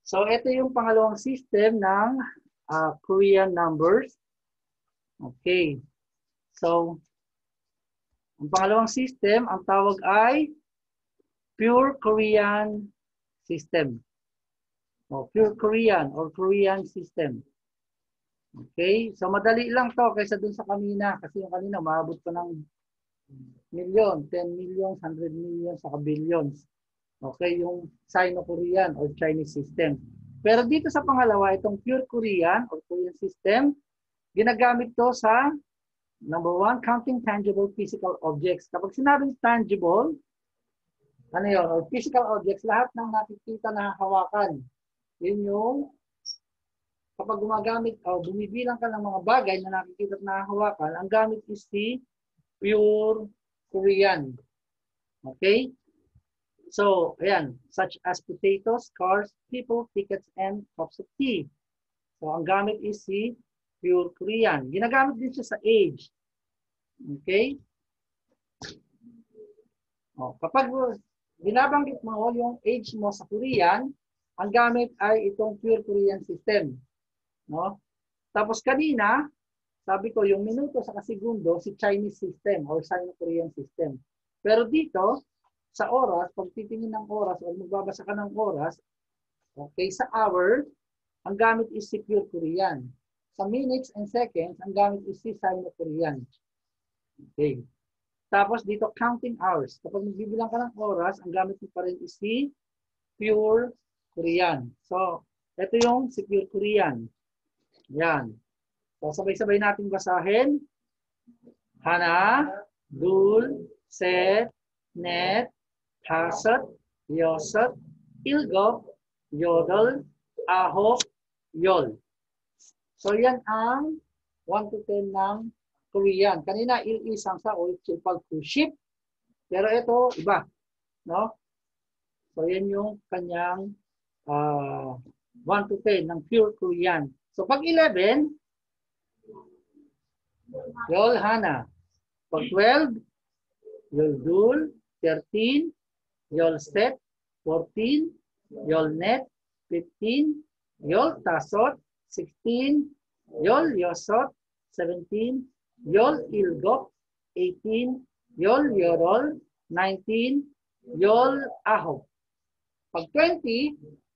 So, ito yung pangalawang system ng Korean numbers. Okay. So, ang pangalawang system, ang tawag ay Pure Korean system. O, Pure Korean or Korean system. Okay. So, madali lang to kaysa dun sa kanina. Kasi yung kanina, maabot pa ng million, 10 million, 100 million, saka billions. Okay, yung Sino-Korean or Chinese system. Pero dito sa pangalawa, itong Pure Korean or Korean system, ginagamit to sa number 1, counting tangible physical objects. Kapag sinabing tangible, ano yun, or physical objects, lahat ng nakikita na hawakan. Yun yung, kapag gumagamit o bumibilang ka ng mga bagay na nakikita at nahahawakan, ang gamit is si Pure Korean. Okay? So, ayan, such as potatoes, cars, people, tickets, and cups of tea. So, ang gamit is si Pure Korean. Ginagamit din siya sa age. Okay? O, kapag binabanggit mo yung age mo sa Korean, ang gamit ay itong Pure Korean system. No? Tapos kanina, sabi ko yung minuto sa segundo, si Chinese system or Sino-Korean system. Pero dito, sa oras, pag titingin ng oras o magbabasa ka ng oras, okay, sa hour, ang gamit is si Pure Korean. Sa minutes and seconds, ang gamit is si Sino-Korean. Okay. Tapos dito, counting hours. Kapag magbibilang ka ng oras, ang gamit mo pa rin is si Pure Korean. So, ito yung si Pure Korean. Yan. So, sabay-sabay natin basahin. Hana, dul, set, net, hasat, yosat, ilgop, yodel, ahok, yol. So, yan ang 1 to 10 ng Korean. Kanina, il-isang sa o pag-ship. Pero ito, iba. No? So, yan yung kanyang 1 to 10 ng Pure Korean. So, pag 11, yol hana. Pag 12, yol dul. 13, yol set. 14, yol net. 15, yol tasot. 16, yol yosot. 17, yol ilgop. 18, yol yorol. 19, yol ahok. Pag 20,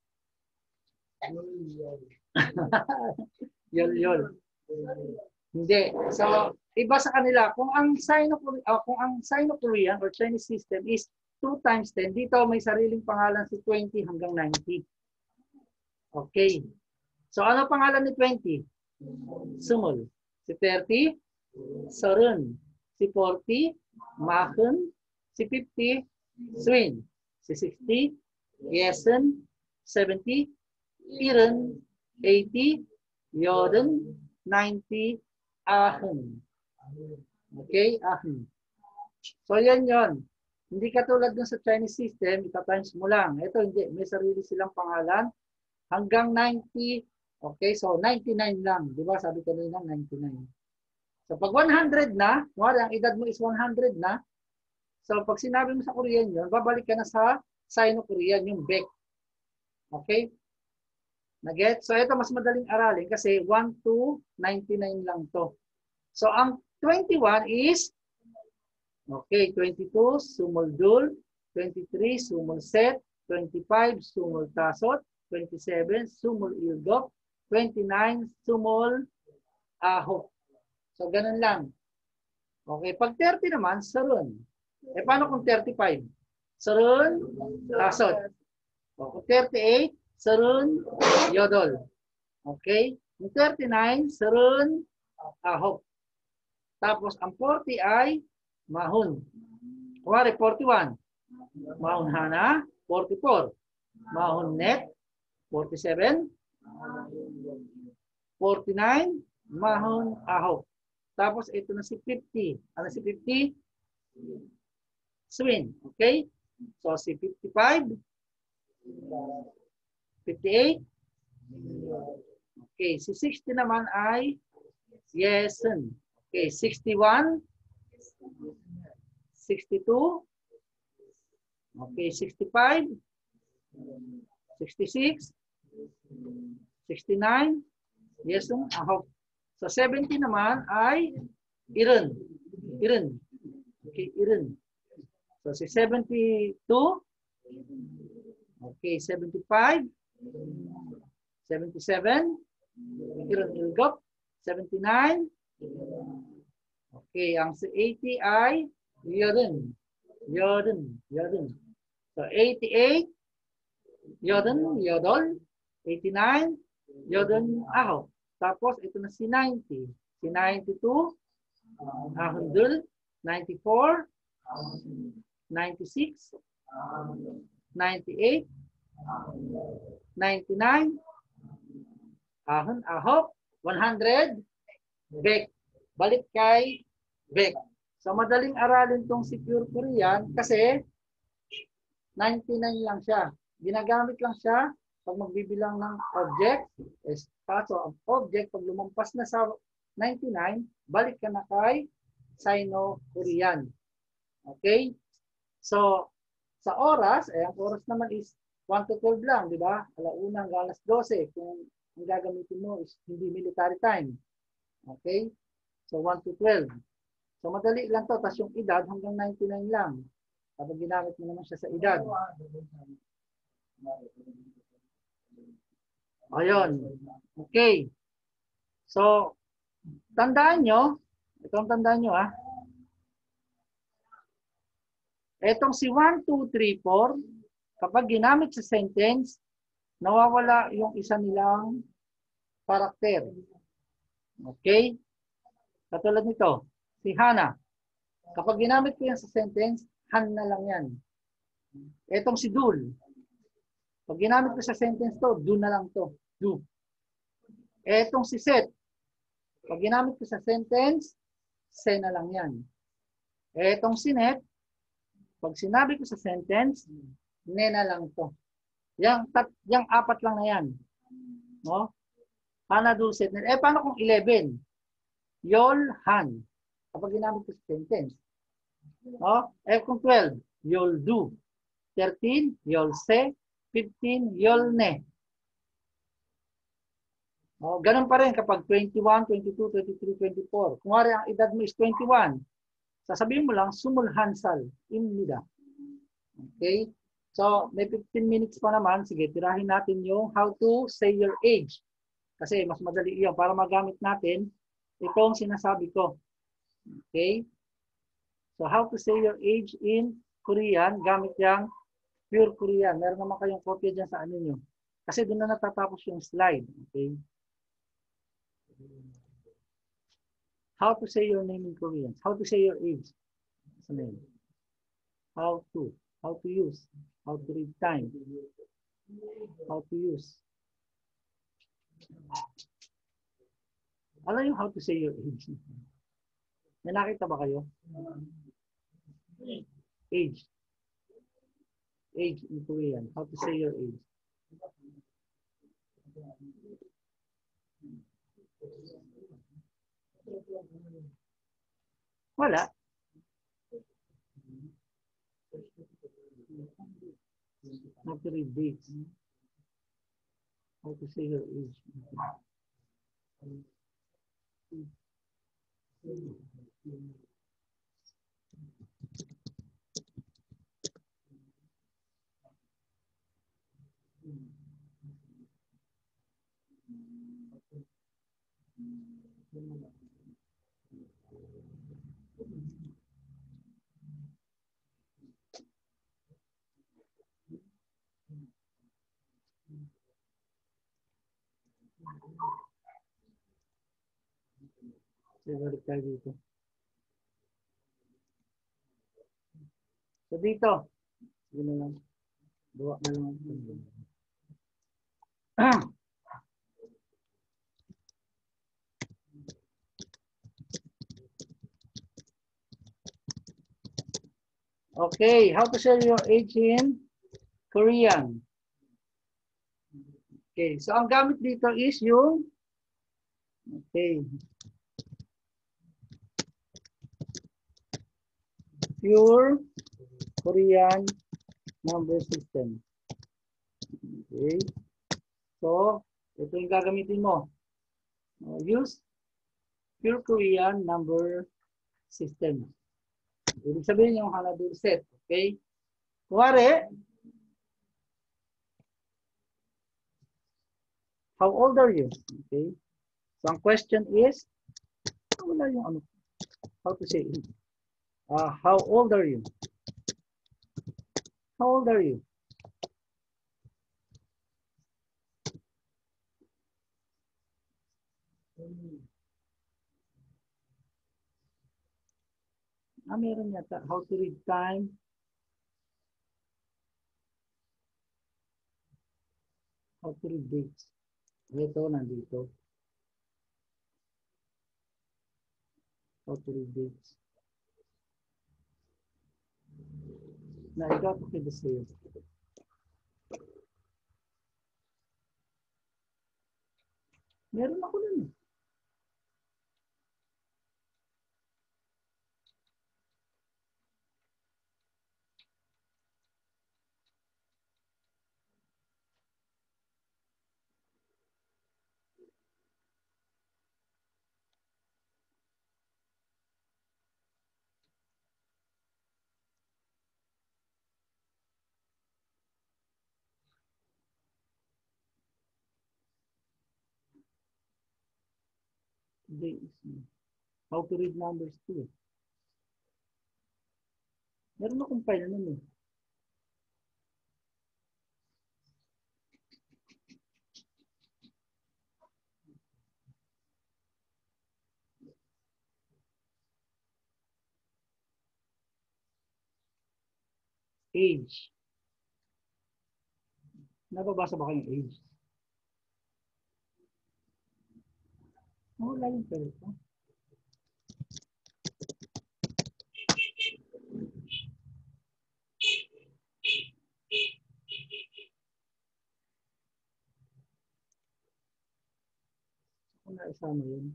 yol. Hindi. So, iba sa kanila. Kung ang Sino-Korean or Chinese system is 2 times 10, dito may sariling pangalan si 20 hanggang 90. Okay. So, ano pangalan ni 20? Sumul. Si 30, Sarun. Si 40, Mahun. Si 50, Swin. Si 60, Yesen. 70, Iren. 80, Yoden. 90, Ahun. Okay, Ahun. So, yan yon. Hindi katulad dun sa Chinese system, ita-times mo lang. Ito hindi, may sarili silang pangalan. Hanggang 90, okay, so 99 lang. Di ba? Sabi ko nila 99. So, pag 100 na, ang edad mo is 100 na, so pag sinabi mo sa Korean yun, babalik ka na sa Sino-Korean, yung Baek. Okay? Nag-get? So, ito mas madaling aralin kasi 1 to 99 lang to. So, ang 21 is, okay, 22, sumuldul. 23, sumulset. 25, sumultasot. 27, sumul ilgop. 29, sumul ahok. So, ganun lang. Okay, pag 30 naman, sarun. Eh, paano kung 35? Sarun, tasot. O, kung 38, sarun, yodol. Okay? Yung 39, sarun, ahok. Tapos, ang 40 ay mahun. Kumari, 41. Mahun hana, 44. Mahun net, 47. 49, mahun ahok. Tapos, ito na si 50. Ano si 50? Swin. Okay? So, si 55. 58. Okay, si 60 naman ay yesen. Okay, 61. 62. Okay, 65. 66. 69, Yesung Ahok. So 70 naman ay Iren. Iren. Okay, Iren. So si 72, okay, 75, 77, Iren Ilgop, 79, okay, ang si 80 ay Yoden. Yoden. Yoden. So 88, Yoden, Yodol, 89, Yoden Ahok. Tapos ito na si 90. Si 92, Ahundul, 94, 96, 98, 99, Ahon, Ahok, 100, Bek. Balik kay Bek. So madaling aralin tong si Pure Korean kasi 99 lang siya. Ginagamit lang siya pag magbibilang ng object. Kaso ang object, pag lumampas na sa 99, balik ka na kay Sino-Korean. Okay? So, sa oras, ang oras naman is 1 to 12 lang, di ba? Alauna hanggang alas 12 kung ang gagamitin mo is hindi military time. Okay? So, 1 to 12. So, madali lang to. Tapos yung edad hanggang 99 lang. Kapag ginamit mo naman siya sa edad. Ayun. Okay. So, tandaan nyo. Itong tandaan nyo ha. Etong si 1, 2, 3, 4. Kapag ginamit sa sentence, nawawala yung isa nilang karakter. Okay? Katulad nito, si Hana. Kapag ginamit ko yan sa sentence, Han na lang yan. Etong si Dul. Pag ginamit ko sa sentence to, do na lang to. Do. Etong si Seth. Pag ginamit ko sa sentence, se na lang yan. Etong si Net. Pag sinabi ko sa sentence, ne na lang to. Yang apat lang na yan. No? Hana, Dul, Seth, Net. Paano kung 11? Yol, Han. Kapag ginamit ko sa sentence. No? Kung 12, you'll do. 13, you'll say. 15, you'll ne. No? Ganun pa rin kapag 21, 22, 23, 24. Kung wari ang edad mo is 21, sasabihin mo lang, sumulhansal. Imnida. Okay? So, may 15 minutes pa naman. Sige, tirahin natin yung how to say your age. Kasi mas madali yun. Para magamit natin, itong sinasabi ko. Okay? So, how to say your age in Korean, gamit yung Pure Korean. Meron naman kayong kopya dyan sa ano nyo. Kasi doon na natatapos yung slide. Okay? How to say your name in Korean. How to say your age. What's the name? How to use. How to read time. How to use. Alam yung how to say your age. May nakita ba kayo? Age. Age in Korean. How to say your age. Wala. How to read dates. How to say your age. Balik tayo dito. So dito, yun na lang. Buwa na lang. Okay, how to say your age in Korean. Okay, so ang gamit dito is yung Pure Korean number system. Okay. So, ito yung gagamitin mo. Use pure Korean number system. Ibig sabihin yung Hanadur set. Okay? Kuwari, how old are you? Okay? So, ang question is, wala yung ano, how to say it? How old are you? How old are you? Meron yata. How to read time. How to read dates. Ito, nandito. How to read dates. Na, ikaw to the same. Meron ako nun eh. How to read numbers too. Meron akong file nun eh. Age. Nababasa ba kayong age? Wala yung pala ito. Kung naisama yun.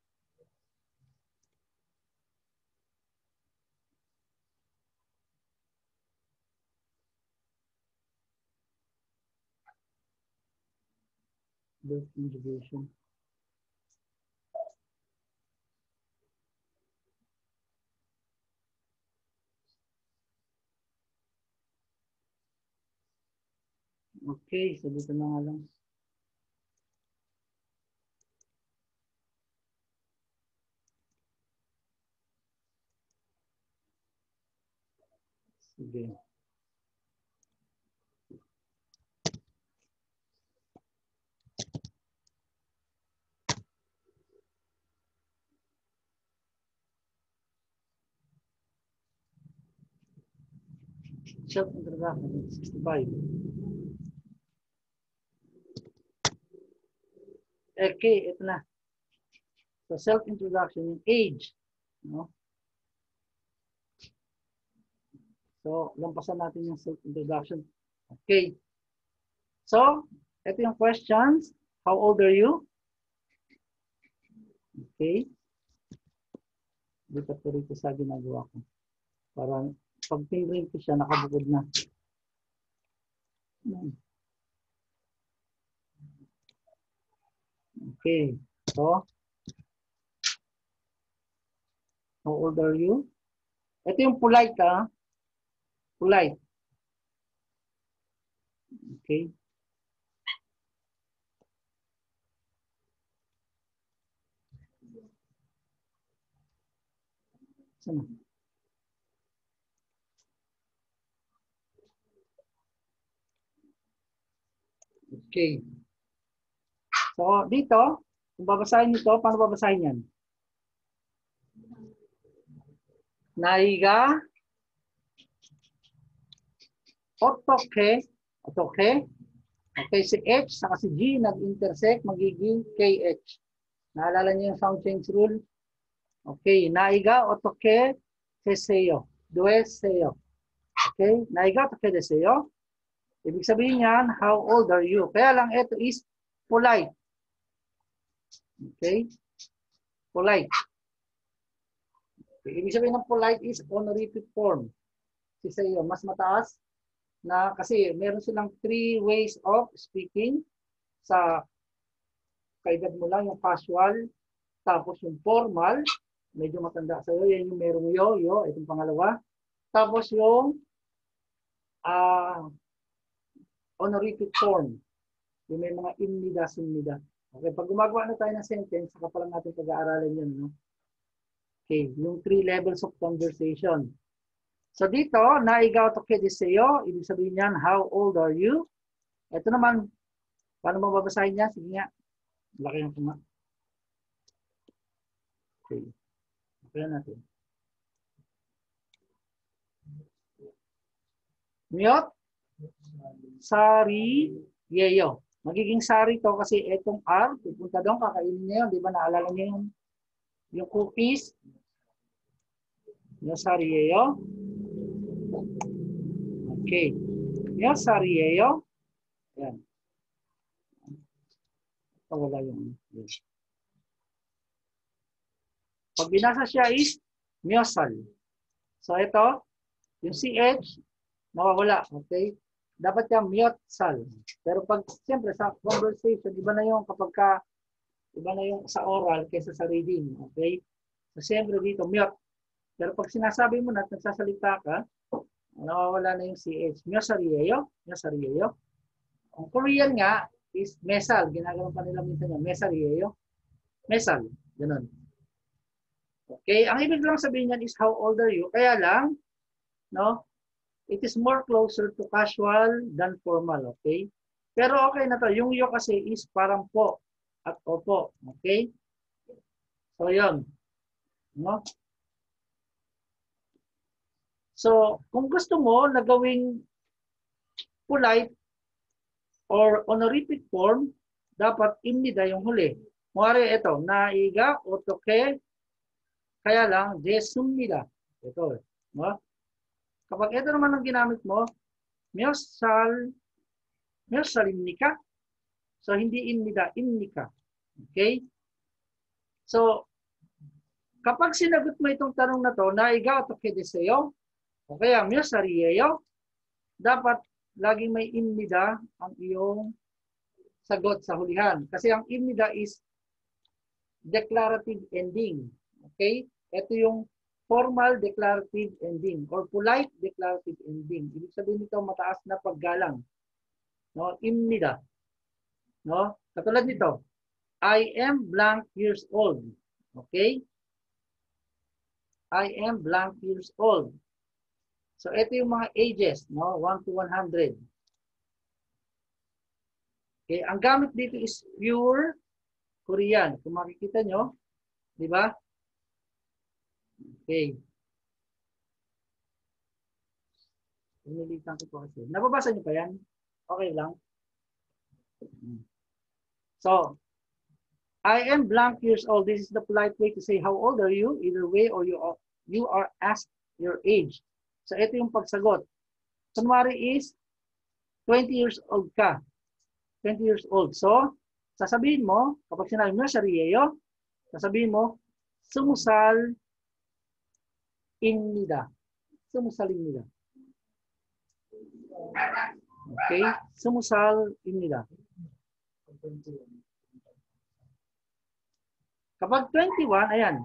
Birth conjugation. Okay, so dito na nga lang. Sige. Self-introduction, 65. Okay, ito na. So, self-introduction, yung age. No? So, lampasan natin yung self-introduction. Okay. So, ito yung questions. How old are you? Okay. Dito po rito sa ginagawa ko. Para pag pinrint ko siya, nakabukod na. Okay. So, how old are you? Ito yung polite, ha? Polite. Okay. Sana. Okay. So, dito, kung babasahin nito, paano babasahin yan? Naiga, otoke, otoke. Okay, si H saka si G nag-intersect, magiging KH. Naalala niyo yung sound change rule? Okay, naiga, otoke, seseyo. Dueseyo. Okay, naiga, otoke, deseyo. Ibig sabihin yan, how old are you? Kaya lang ito is polite. Okay? Polite. Okay. Ibig sabihin ng polite is honorific form. Seseyo, mas mataas na kasi meron silang 3 ways of speaking. sa kaedad mo lang, yung casual, tapos yung formal, medyo matanda sa'yo, yan yung merong yo, itong pangalawa. Tapos yung honorific form, yung may mga imnida, sumnida. Okay, pag gumagawa na tayo ng sentence, saka pa lang natin pag-aaralan yun. No? Okay, yung 3 levels of conversation. So dito, naigaw to kediseo, ibig sabihin yan, how old are you? Ito naman, paano mo babasahin yan? Sige nga, laki ng tuma. Okay, okay natin. Miyot, sari, yeyo. Magiging sari to kasi etong R, pupunta doon, kakainin niya yun. Di ba naalala niyo yung cookies? Yung sari, yeyo. Okay. Yung sari, yeyo. Yan. Ito wala yung. Pag binasa siya is myosal. So ito, yung CH, mawawala. Okay? Dapat yung myosal. Pero pag, siyempre, sa conversation, iba na yung kapag ka, iba na yung sa oral kaysa sa reading. Okay? So siyempre dito, myot. Pero pag sinasabi mo na at nagsasalita ka, nawawala na yung CH. Myosariyeyo. Myosariyeyo. Ang Korean nga is mesal. Ginagawa pa nila minsan niya. Mesariyeyo. Mesal. Ganun. Okay? Ang ibig lang sabihin niyan is how old are you? Kaya lang, no? It is more closer to casual than formal. Okay? Pero okay na to. Yung yo kasi is parang po at opo. Okay? So, yun. No? So, kung gusto mo na gawing polite or honorific form, dapat imnida yung huli. Mawari ito, naiga, otoke, kaya lang, desumnida. Ito. No? Kapag ito naman ang ginamit mo, myosalimnika. So, hindi imnida, imnika. Okay? So, kapag sinagot mo itong tanong na to, naiga, otoke deseyo, o kaya myosariyeyo, dapat laging may imnida ang iyong sagot sa hulihan. Kasi ang imnida is declarative ending. Okay? Ito yung formal declarative ending or polite declarative ending. Ibig sabihin nito mataas na paggalang. No? Imnida. No? Katulad nito, I am blank years old. Okay? I am blank years old. So, ito yung mga ages, no? 1 to 100. Okay, ang gamit dito is pure Korean. Kung makikita nyo, di ba? Okay. Pinilitan ko po kasi. Nababasa nyo pa yan? Okay lang. So, I am blank years old. This is the polite way to say how old are you? Either way or you are asked your age. So, ito yung pagsagot. Kunwari is 20 years old ka. 20 years old. So, sasabihin mo, kapag sinabi mo sariyeyo, sasabihin mo, sumusal imnida. Sumusal imnida. Okay? Sumusal imnida. Kapag 21, ayan.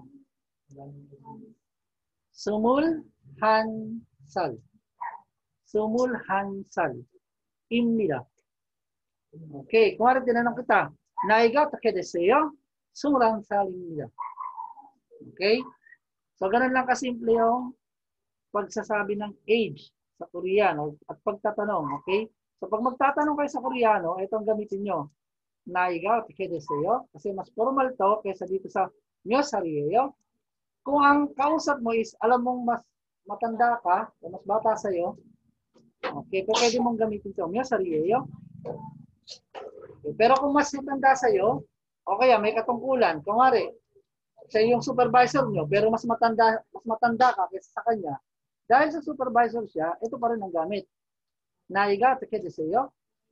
Sumulhansal. Sumulhansal. Imnida. Okay, kung ano tinanong kita, naiga takedeseyo, sumulhansal imnida. Okay? So, ganun lang kasimple yung pagsasabi ng age sa Koreano at pagtatanong. Okay? So, pag magtatanong kayo sa Koreano, itong gamitin nyo. Naiga takedeseyo, kasi mas formal to kaysa dito sa myosariyeyo. Kung ang kausap mo is, alam mong mas matanda ka, o mas bata sa'yo, okay, pwede mong gamitin ito. Myosariyeyo. Okay, pero kung mas matanda sa'yo, okay, may katungkulan. Kung mari, siya yung supervisor nyo, pero mas matanda ka kaysa sa kanya, dahil sa supervisor siya, ito pa rin ang gamit. Naiga takedeseyo.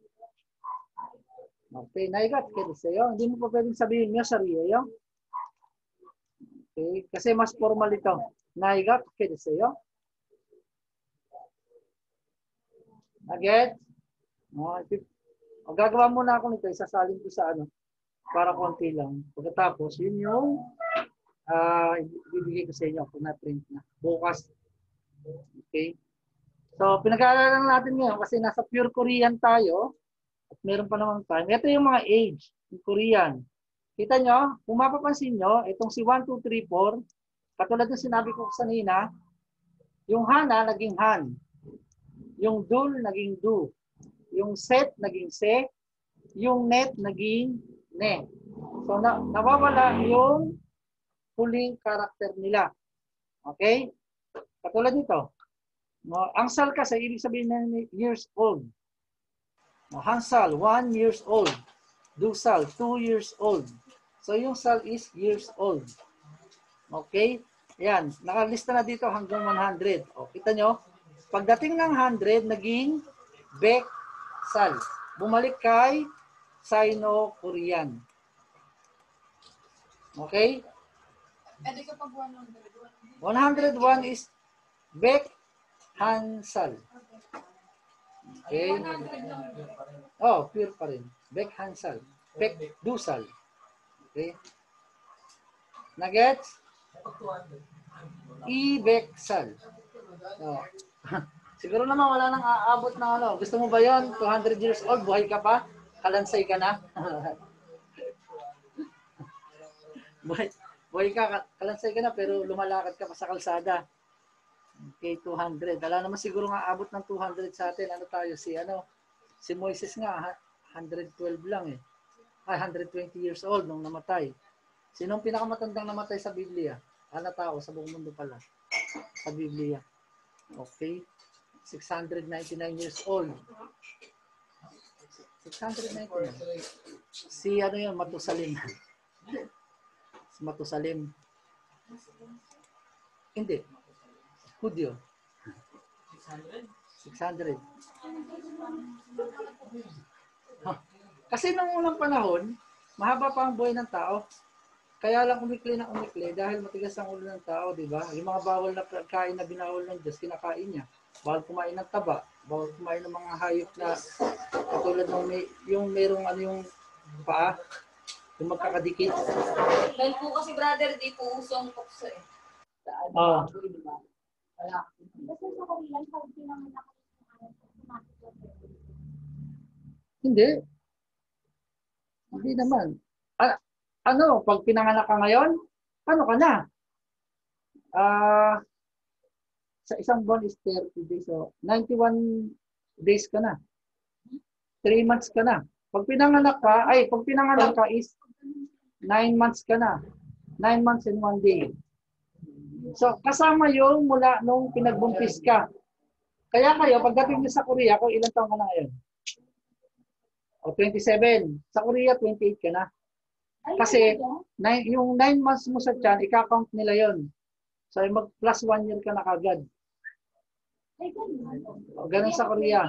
Okay, naiga takedeseyo. Hindi mo pa pwedeng sabihin myosariyeyo. Okay, kasi mas formal ito. Naiga takedeseyo. Agad? O gagawa muna ako nito, isasalin ko sa ano, para konti lang. Pagkatapos, yun yung ibibigay ko sa inyo kung na-print na. Bukas. Okay? So, pinag-aaralan natin ngayon kasi nasa pure Korean tayo at meron pa namang time. Ito yung mga age in Korean. Kita nyo, kung mapapansin nyo, itong si 1, 2, 3, 4, katulad ng sinabi ko kanina, yung hana naging han. Yung dul naging du. Yung set naging se. Yung net naging ne. So, nawawala yung huling karakter nila. Okay? Katulad nito. No, ang sal kasi, ibig sabihin na years old. No, hansal, 1 years old. Dusal, 2 years old. So, yung sal is years old. Okay? Ayan, nakalista na dito hanggang 100. O, kita nyo? Pagdating ng 100, naging Bek Sal. Bumalik kay Sino-Korean. Okay? Pwede kapag 101. 101 is Bek Hansal. Okay? Oh, pure pa rin. Bek Hansal. Bek Dusal. Okay? Nagets? Ibeksal. Oh. Siguro naman wala nang aabot ng ano. Gusto mo ba yon? 200 years old, buhay ka pa? Kalansay ka na? buhay ka, kalansay ka na, pero lumalakad ka pa sa kalsada. Okay, 200. Wala naman siguro nga abot ng 200 sa atin. Ano tayo? Si Moises nga, 112 lang eh. Ay, 120 years old nung namatay. Sinong pinakamatandang namatay sa Biblia? Ano tao sa buong mundo pala? Sa Biblia. Okay. 699 years old. 699. Si ano yun? Matusalim. Si Matusalim. Hindi. Hudyo. 600. Kasi nung unang panahon, mahaba pa ang buhay ng tao. Kaya lang umikli na umikli dahil matigas ang ulo ng tao, di ba? Yung mga bawal na pagkain na binawal ng Diyos, kinakain niya. Bawal kumain ng taba, bawal kumain ng mga hayop na katulad ng yung merong ano yung paa, yung magkakadikit. Dahil po kasi brother, di po usong pukso eh. Oo. Wala. Kasi sa Korean, pag pinanganak Hindi. Hindi naman. Ano, pag pinanganak ka ngayon, ano ka na? Sa isang buwan is 30 days. So, 91 days ka na. 3 months ka na. Pag pinanganak ka is 9 months ka na. 9 months and 1 day. So, kasama yung mula nung pinagbuntis ka. Kaya kayo, pagdating niyo sa Korea, kung ilang taon ka na ngayon? O, 27. Sa Korea, 28 ka na. Kasi, yung 9 months mo sa tiyan, ika-count nila yon. So, mag plus 1 year ka na kagad. O, ganun sa Korea.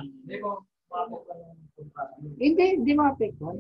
Hindi ma-apektuhan.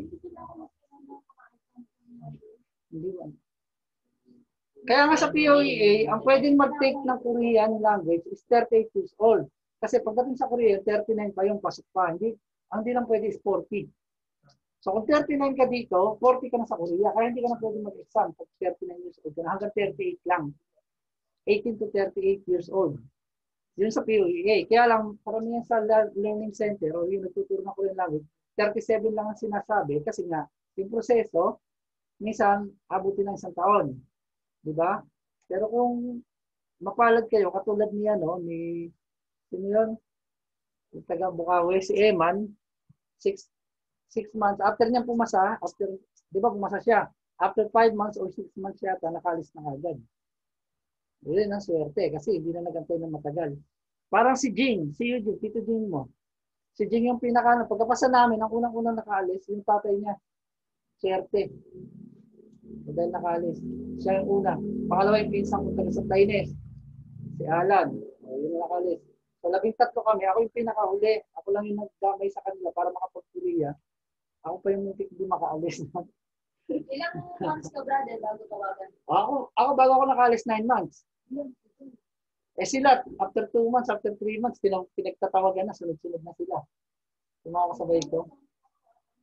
Hindi man. Kaya nga sa POEA, ang pwedeng mag-take ng Korean language is 38 years old. Kasi pagdating sa Korea, 39 pa yung pasok pa. Ang hindi lang pwede is 40. So kung 39 ka dito, 40 ka na sa Korea. Kaya hindi ka na pwede mag-exam pag 39 years old ka na. Hanggang 38 lang. 18 to 38 years old. Yun sa POEA. Kaya lang, karamihan sa learning center o yung nagtuturo ng Korean language, 37 lang ang sinasabi kasi nga, yung proseso, minsan, abutin ng 1 taon. Diba? Pero kung mapalad kayo, katulad niya, no, ni sino yun? Yung taga Bukawi, si Eman, 6 months, after niya pumasa, di ba pumasa siya, after 5 months or 6 months yata, nakalis na agad. Yun ang swerte, kasi hindi na nagantay ng matagal. Parang si Jing, si Eugene, Tito Jing mo. Si Jing yung pagkapasa namin, ang unang-unang nakaalis, yung tatay niya, swerte. Dahil nakalis. Siya yung una. Pangalawa yung pinsang kong taga sa Taines. Si Alan. Yun yung nakalis. So, 13 kami. Ako yung pinakahuli. Ako lang yung nagdamay sa kanila para makapag-Korea. Ako pa yung muntik hindi makaalis. Ilang months ka brother bago tawagan? Ako bago ako nakalis 9 months. Eh sila, after 2 months, after 3 months, pinagtatawagan na, sunod-sunod na sila. Yung mga kasabay ko.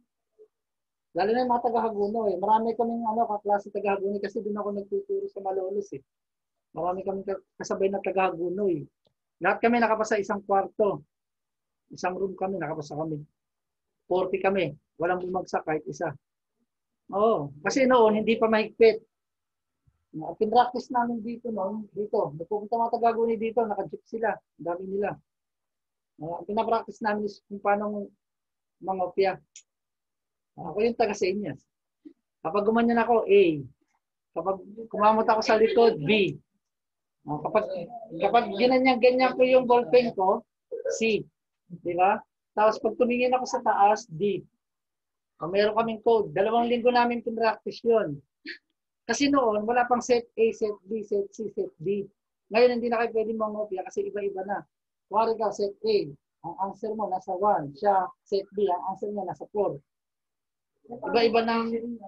Lalo na yung mga taga-Hagunoy. Marami kaming kaklase taga-Hagunoy kasi doon ako nagtuturo sa Malolos eh. Marami kaming kasabay na taga-Hagunoy. Lahat kami nakapasa isang kwarto. Isang room kami, nakapasa kami. 40 kami. Walang bumagsak kahit isa. Oo. Kasi noon, hindi pa mahigpit. Pinractice namin dito noon. Dito. Nagpupunta mga taga-Hagunoy dito. Naka-jeep sila. Ang dami nila. Pinapractice namin is kung paano mangopya. Ako yung taga Senyas. Kapag gumanyan ako, A. Kapag kumamot ako sa likod, B. Kapag ganyan ko yung ballpen ko, C. Di ba? Tapos pag tumingin ako sa taas, D. Kung meron kaming code, 2 linggo namin pinractice yun. Kasi noon, wala pang set A, set B, set C, set D. Ngayon, hindi na kayo pwede mangopya kasi iba-iba na. Kuwari ka, set A. Ang answer mo nasa 1. Siya, set B. Ang answer niya nasa 4. Iba-iba ng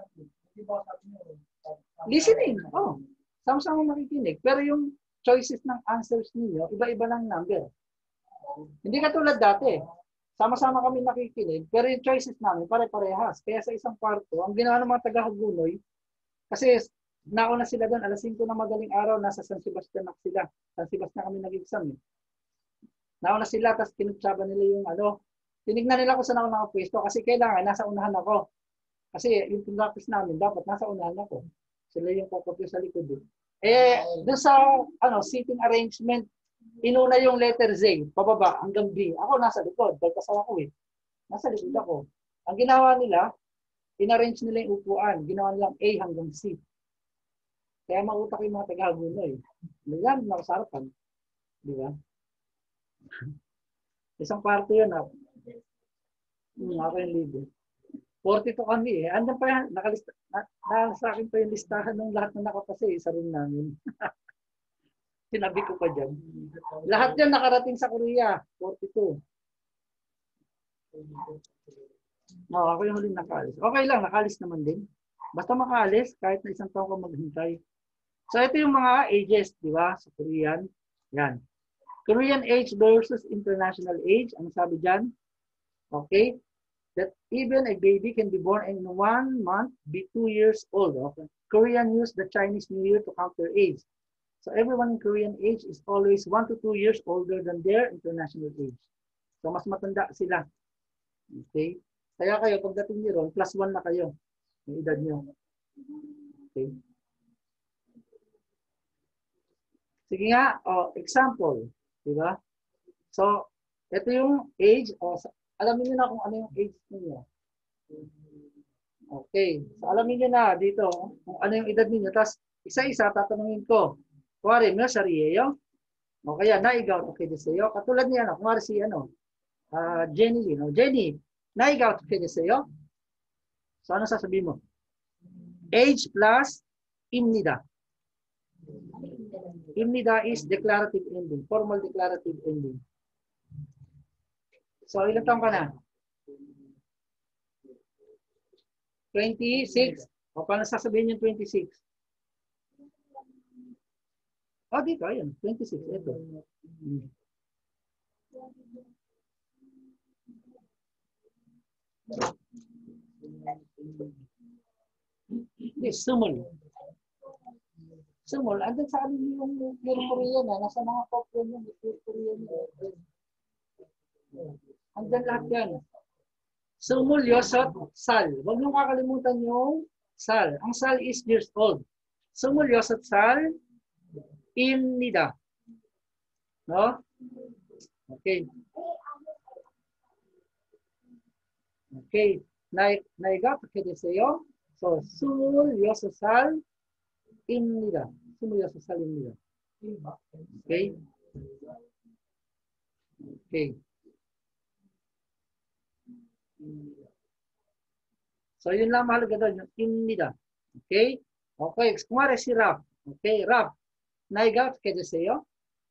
listening. Oh, sama-sama makikinig. Pero yung choices ng answers niyo, iba-iba ng number. Hindi katulad dati. Sama-sama kami nakikinig, pero yung choices namin pare-parehas. Kaya sa isang kwarto, ang ginawa ng mga taga-Hagunoy, kasi nauna sila doon, alas 5 ng madaling araw, nasa San Sebastian na sila. San Sebastian kami nag-exam. Nauna sila, tapos kinutsaba nila yung tinignan nila kung saan ako nakapwesto kasi kailangan, nasa unahan ako. Kasi yung pinractice namin, dapat nasa unahan ako. Sila yung popopyo sa likod. Doon sa seating arrangement, inuna yung letter Z, pababa hanggang B. Ako nasa likod, dahil kasama ko eh. Nasa likod ako. Ang ginawa nila, in-arrange nila yung upuan. Ginawa nilang A hanggang C. Kaya mautak yung mga taga-Hagunoy. Yan, nakasarapan. Di ba? Isang parte yun. Ako yung leader. 42 kami eh. Andan pa yan, sa akin pa yung listahan ng lahat na nakapasa sa room namin. Sinabi ko pa dyan. Lahat yan nakarating sa Korea. 42. Ako yung huling nakalis. Okay lang, nakalis naman din. Basta makalis, kahit na isang taon ka maghintay. So ito yung mga ages, di ba? Sa Korean. Yan. Korean age versus international age. Ano sabi dyan? Okay. That even a baby can be born in 1 month, be 2 years old. Okay. Korean use the Chinese New Year to count their age. So everyone in Korean age is always 1 to 2 years older than their international age. So mas matanda sila. Okay? Kaya kayo, pagdating niyo ron, +1 na kayo. Yung edad niyo. Okay? Sige nga, example. Diba? So, ito yung age. Alamin niyo na kung ano yung age niyo. Okay. So, alamin niyo na dito kung ano yung edad niyo. Tapos, isa-isa, tatanungin ko. Kuwari, mo sariyeyo. O kaya, naigaw to kedeseyo. Katulad niya, kuwari si Jenny. Jenny, naigaw to kedeseyo. So, ano sasabihin mo? Age plus imnida. Imnida is declarative ending. Formal declarative ending. So, ilang taong ka na? 26. O, paano sasabihin yung 26? Dito, ayun. 26. Ito. Sumul. Sumul. Andun sa amin yung Korean na. Nasa mga Korean yung Korean. Andun lahat yan. Sumul, yosot, sal. Huwag niyong kakalimutan yung sal. Ang sal is years old. Sumul, yosot, sal, imnida. No? Okay. Okay. Naiga, pakideseyo. So, sumul, yosot, sal, imnida. Sumul, yosot, sal, imnida. Okay. Okay. So, yun lang mahalaga doon, yung imnida. Okay? Okay, kumare si Rap. Okay, Rap. Naiga, kedeseyo.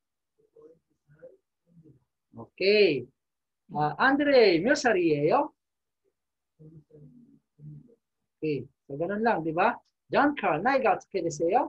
Okay. Andre, myosarieyo. Okay. So, ganun lang, di ba? John Carl, naiga, kedeseyo.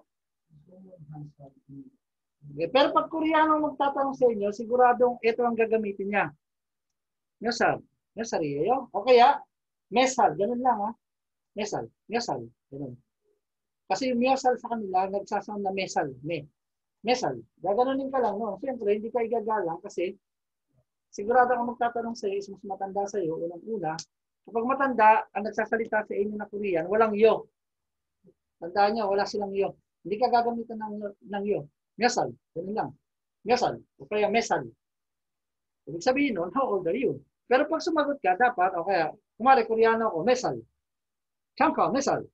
Okay. Pero pag Koreano magtatanong sa inyo, siguradong ito ang gagamitin niya. Myosar. Myosarieyo. O kaya, mesal. Ganun lang, ha? Mesal. Mesal. Ganun. Kasi yung mesal sa kanila, nagsasound na mesal. Mesal. Gaganunin ka lang, no? Siyempre, hindi ka igagalang kasi sigurado kang magtatanong sa'yo is mas matanda sa'yo, unang-una. Kapag matanda, ang nagsasalita sa inyo na Korean, walang yo. Tandaan nyo, wala silang yo. Hindi ka gagamitan ng yo. Mesal. Ganun lang. Mesal. O kaya mesal. Ibig sabihin nun, how old are you? Pero pag sumagot ka, dapat, o kaya, kumari, Koreano ako, mesal. Chanka, mesal.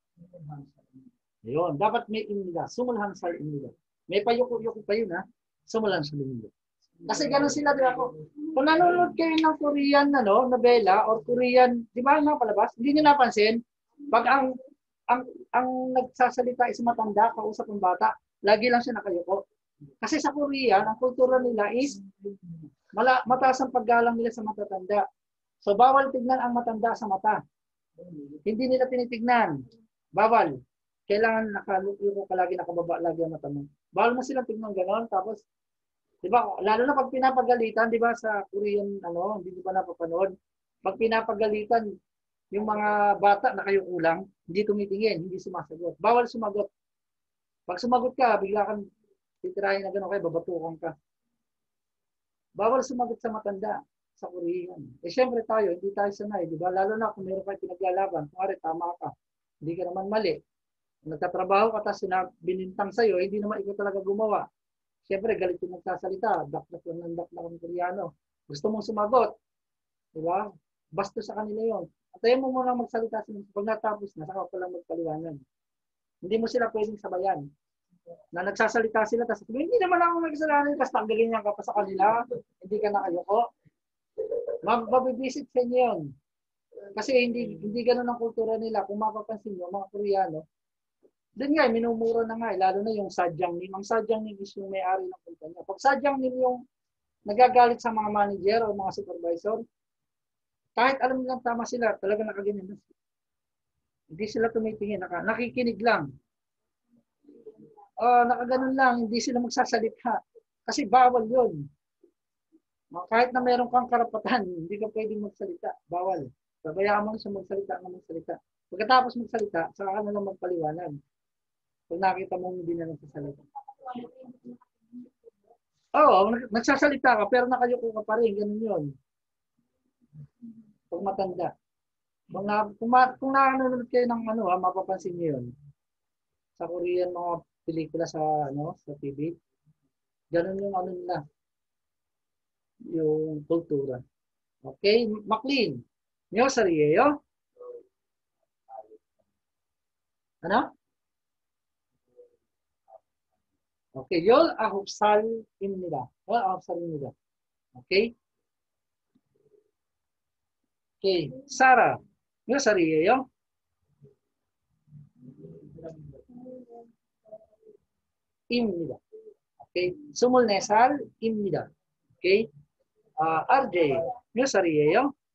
Yun, dapat may imida. Sumulhan sa imida. May payuko-yuko pa yun, ha? Sumulhan sa imida. Kasi ganun sila, di ba? Kung nanonood kayo ng Korean novela or Korean, di ba yung palabas? Hindi nyo napansin, pag ang nagsasalita is matanda, kausap ng bata, lagi lang siya nakayuko. Kasi sa Korean, ang kultura nila is mataas ang paggalang nila sa matatanda. So, bawal tignan ang matanda sa mata. Hindi nila tinitignan. Bawal. Kailangan nakayuko ka lagi, nakababa lagi ang mata mo. Bawal mo silang tignan gano'n. Tapos, di ba, lalo na pag pinapagalitan, di ba, sa Korean, hindi ba napapanood? Pag pinapagalitan, yung mga bata na kayo kulang, hindi tumitingin, hindi sumasagot. Bawal sumagot. Pag sumagot ka, bigla kang titirahin na gano'n kayo, babatukan ka. Bawal sumagot sa matanda sa Korean. Eh, syempre tayo, hindi tayo sanay, di ba? Lalo na kung meron kayo pinaglalaban, kung tama ka, hindi ka naman mali. Kung nagtatrabaho ka, tapos binintang sa'yo, hindi naman ikaw talaga gumawa. Siyempre, galit yung nagsasalita. Dakdak lang ng dakdak ng Koreano. Gusto mong sumagot. Di ba? Basto sa kanila yon. At ayaw mo muna magsalita sa pag natapos na, saka pa lang magpaliwanag. Hindi mo sila pwedeng sabayan. Na nagsasalita sila, tapos hindi naman ako nagkasalanan, tapos tanggalin ka pa sa kanila. Hindi ka na ayoko. Mabibisit sa inyo yun. Kasi hindi ganun ang kultura nila. Kung mapapansin nyo, mga Koreano, din nga, minumura na nga, lalo na yung sadyang nim. Ang sadyang nim is yung may-ari ng kumpanya. Pag sadyang nim yung nagagalit sa mga manager o mga supervisor, kahit alam nilang tama sila, talaga nakaganyan. Hindi sila tumitingin, nakikinig lang. Nakaganon lang, hindi sila magsasalita. Kasi bawal yun. Kahit na meron kang karapatan, hindi ka pwedeng magsalita. Bawal. Babayaan mo siya magsalita na magsalita. Pagkatapos magsalita, saka ka na lang magpaliwanag. Pag nakita mo hindi na nagsasalita. Oo, nagsasalita ka pero nakayuko ka pa rin. Ganun yun. Pag matanda. Kung nakanonood kayo ng mapapansin niyo yun. Sa Korean mga pelikula sa TV. Ganun yung nila. Yung kultura. Okay? McLean. Nyo sarili Ano? Okay, yol ahupsal imnida. Yol ahupsal imnida. Okay? Okay, Sarah. Yol sarili imnida. Okay? Sumulnesal imnida. Okay? RJ. Yol sarili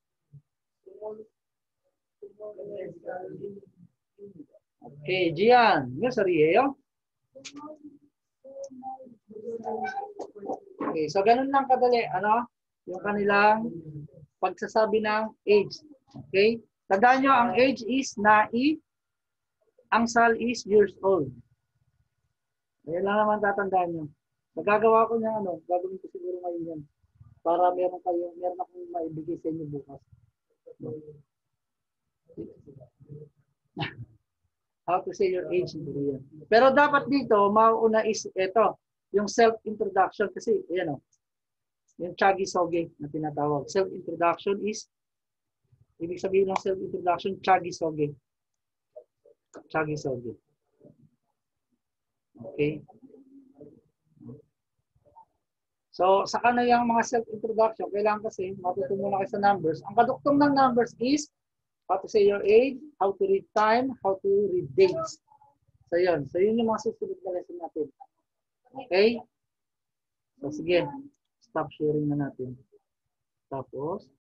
Okay, Gian. Yol sarili Okay, so ganun lang kadali, yung kanilang pagsasabi ng age. Okay? Tandaan nyo, ang age is nai, ang sal is years old. Ayan lang naman tatandaan nyo. Magagawa ko niya, gagawin ko siguro ngayon yan. Para meron akong maibigay sa inyo bukas. How to say your age in Korean. Pero dapat dito, mauuna is ito, yung self-introduction kasi, ayan yung chagisoge na tinatawag. Self-introduction is, ibig sabihin ng self-introduction, chagisoge. Chagisoge. Okay? So, saka na yung mga self-introduction, kailangan kasi matuto muna kayo sa numbers. Ang kaduktong ng numbers is how to say your age, how to read time, how to read dates. So, yun. So, yun yung mga susunod na lesson natin. Okay? So, sige. Stop sharing na natin. Tapos,